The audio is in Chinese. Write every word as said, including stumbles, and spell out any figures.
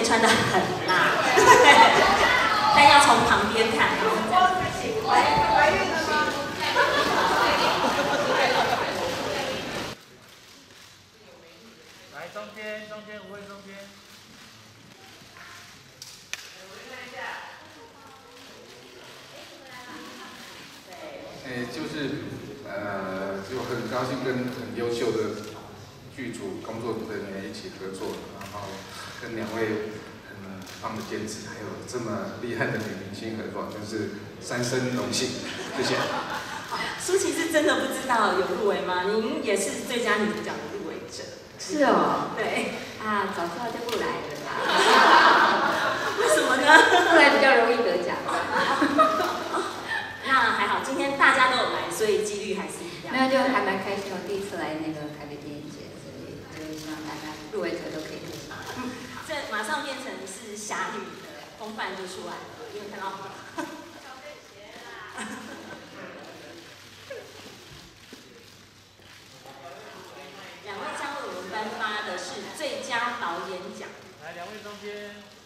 穿得很辣，但要从旁边看。 怀怀孕了吗？ 来中间，中间，五位中间。 诶，就是呃，就很高兴跟很优秀的剧组工作人员一起合作，然后跟两位很棒的监制，还有这么厉害的女明星合作，真是三生荣幸，谢谢。 舒淇是真的不知道有入围吗？您也是最佳女主角的入围者。 是哦。 对。 啊，早知道就不来了啦。 为什么呢？ 不来比较容易得奖。 那还好，今天大家都有来，所以几率还是一样。 那就还蛮开心，我第一次来那个台北电影节，所以就希望大家入围者都可以入围。 嗯，这马上变成是侠女的风范就出来了，因为看到。两位将为我们颁发的是最佳导演奖。 来，两位中间。